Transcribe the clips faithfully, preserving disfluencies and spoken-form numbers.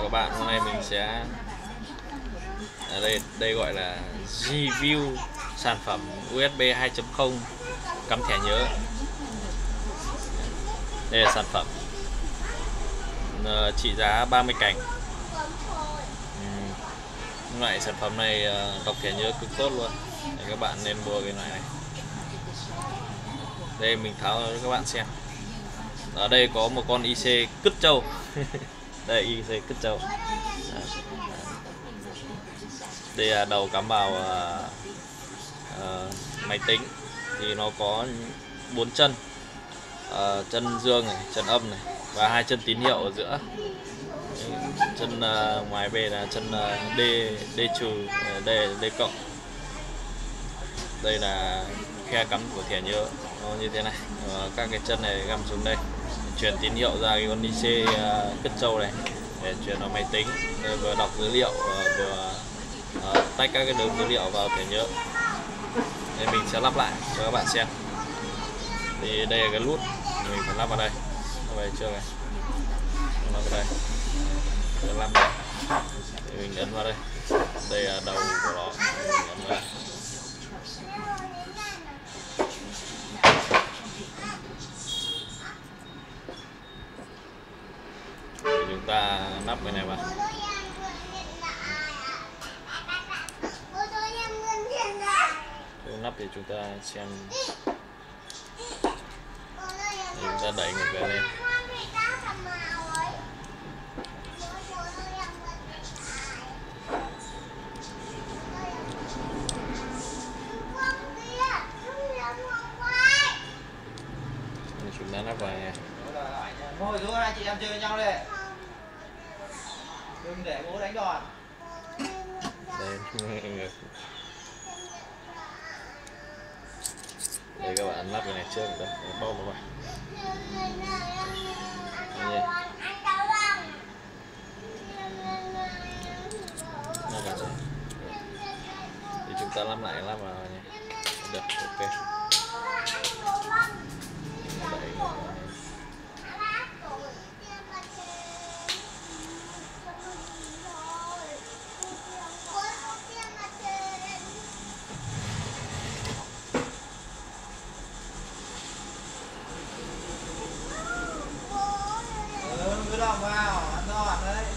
các bạn, hôm nay mình sẽ ở đây đây gọi là review sản phẩm u ét bê hai chấm không cắm thẻ nhớ. Đây là sản phẩm trị giá ba mươi cành. Loại sản phẩm này đọc thẻ nhớ cực tốt luôn. Để các bạn nên mua cái loại này. Đây mình tháo cho các bạn xem. Ở đây có một con i xê cứt trâu. Đây i xê cứt trâu. Đây là đầu cắm vào uh, uh, máy tính thì nó có bốn chân, uh, chân dương này, chân âm này và hai chân tín hiệu ở giữa. Chân uh, ngoài bên là chân uh, D D trừ, uh, D D cộng. Đây là khe cắm của thẻ nhớ, nó như thế này. Uh, các cái chân này găm xuống đây, truyền tín hiệu ra cái con i xê uh, cứt trâu này để truyền vào máy tính, để vừa đọc dữ liệu uh, vừa uh, tách các cái đường dữ liệu vào thẻ nhớ. Đây mình sẽ lắp lại cho các bạn xem. Thì đây là cái nút mình phải lắp vào đây, lắp vào chưa này, lắp vào đây, để lắp vào. Thì mình ấn vào đây, đây là đầu của nó, mình ấn vào. Thì chúng ta lắp cái này vào. Nắp thì chúng ta xem, chúng ta đẩy một cái lên. Chúng ta nắp vào này. Ngồi xuống hai chị em chơi với nhau đây. Đừng để bố đánh đòn. Đây. Đây các bạn lắp cái này trước rồi, bóp nó vào. Thì chúng ta lắp lại, lắp vào nha. Được, ok. Đẩy vào. Cứ đọc vào, ăn giòn đấy.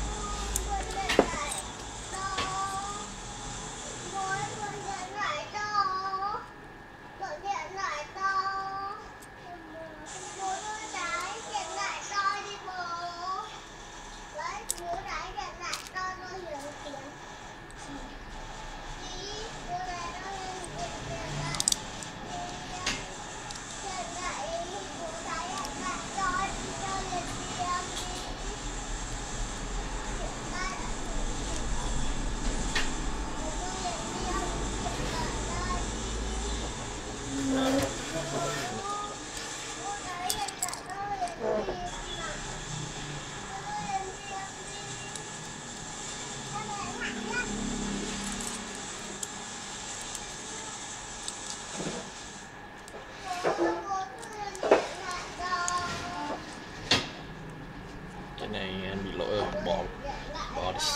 Cái này bị lỗi rồi, bỏ bỏ đi.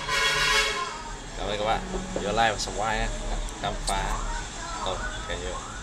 Cảm ơn các bạn, nhớ like và subscribe nhé. Khám phá. Rồi, kể nhiều.